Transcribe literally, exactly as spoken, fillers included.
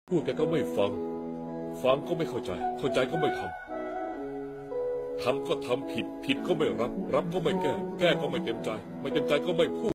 พูดแกก็ไม่ฟังฟังก็ไม่เข้าใจเข้าใจก็ไม่ทำทำก็ทำผิดผิดก็ไม่รับรับก็ไม่แก้แก้ก็ไม่เต็มใจไม่เต็มใจก็ไม่พูด